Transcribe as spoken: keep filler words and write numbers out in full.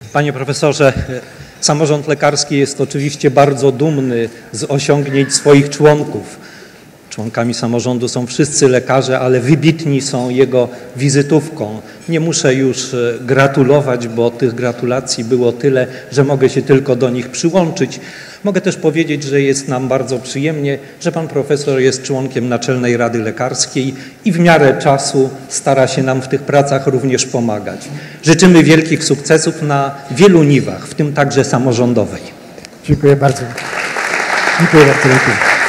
Panie profesorze, samorząd lekarski jest oczywiście bardzo dumny z osiągnięć swoich członków. Członkami samorządu są wszyscy lekarze, ale wybitni są jego wizytówką. Nie muszę już gratulować, bo tych gratulacji było tyle, że mogę się tylko do nich przyłączyć. Mogę też powiedzieć, że jest nam bardzo przyjemnie, że pan profesor jest członkiem Naczelnej Rady Lekarskiej i w miarę czasu stara się nam w tych pracach również pomagać. Życzymy wielkich sukcesów na wielu niwach, w tym także samorządowej. Dziękuję bardzo. Dziękuję bardzo. Dziękuję.